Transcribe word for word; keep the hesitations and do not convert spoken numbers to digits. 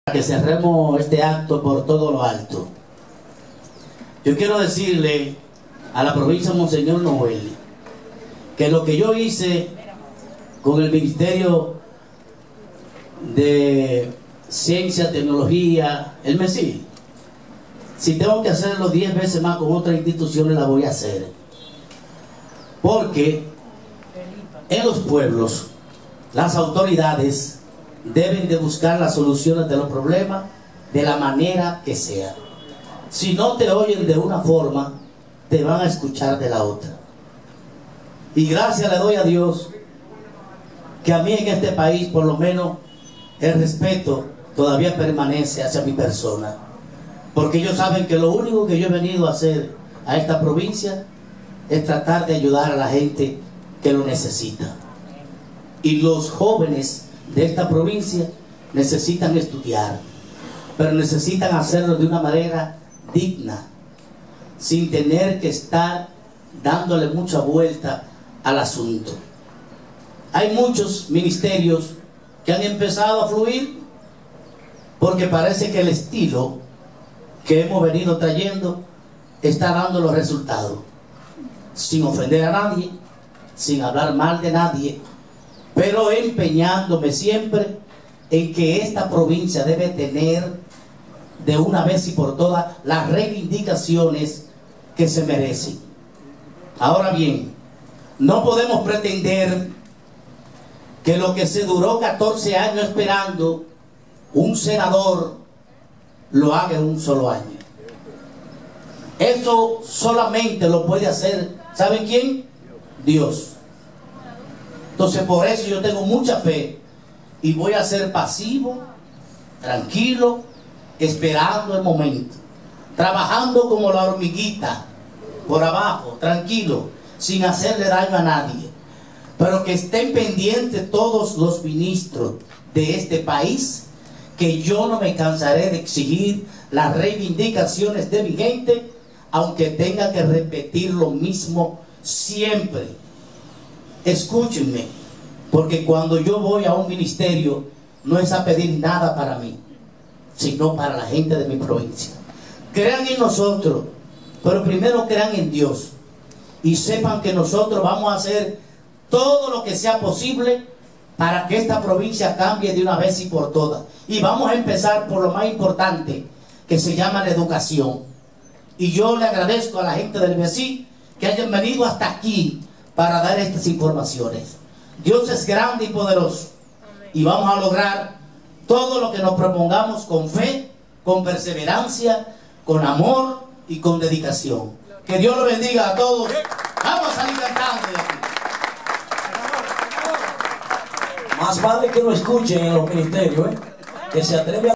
Que cerremos este acto por todo lo alto. Yo quiero decirle a la provincia de Monseñor Noel que lo que yo hice con el Ministerio de Ciencia, Tecnología, el MESI, si tengo que hacerlo diez veces más con otras instituciones, la voy a hacer. Porque en los pueblos las autoridades deben de buscar las soluciones de los problemas de la manera que sea. Si no te oyen de una forma, te van a escuchar de la otra. Y gracias le doy a Dios que a mí en este país, por lo menos, el respeto todavía permanece hacia mi persona. Porque ellos saben que lo único que yo he venido a hacer a esta provincia es tratar de ayudar a la gente que lo necesita. Y los jóvenes de esta provincia necesitan estudiar, pero necesitan hacerlo de una manera digna, sin tener que estar dándole mucha vuelta al asunto. Hay muchos ministerios que han empezado a fluir porque parece que el estilo que hemos venido trayendo está dando los resultados, sin ofender a nadie, sin hablar mal de nadie, pero empeñándome siempre en que esta provincia debe tener de una vez y por todas las reivindicaciones que se merecen. Ahora bien, no podemos pretender que lo que se duró catorce años esperando un senador lo haga en un solo año. Eso solamente lo puede hacer, ¿saben quién? Dios. Entonces por eso yo tengo mucha fe y voy a ser pasivo, tranquilo, esperando el momento, trabajando como la hormiguita por abajo, tranquilo, sin hacerle daño a nadie, pero que estén pendientes todos los ministros de este país, que yo no me cansaré de exigir las reivindicaciones de mi gente, aunque tenga que repetir lo mismo siempre. Escúchenme, porque cuando yo voy a un ministerio no es a pedir nada para mí, sino para la gente de mi provincia. Crean en nosotros, pero primero crean en Dios y sepan que nosotros vamos a hacer todo lo que sea posible para que esta provincia cambie de una vez y por todas. Y vamos a empezar por lo más importante, que se llama la educación. Y yo le agradezco a la gente del MESI que hayan venido hasta aquí para dar estas informaciones. Dios es grande y poderoso. Y vamos a lograr todo lo que nos propongamos con fe, con perseverancia, con amor y con dedicación. Que Dios lo bendiga a todos. Vamos a salir cantando de aquí. Más vale que lo escuchen en los ministerios, ¿eh? Que se atreve a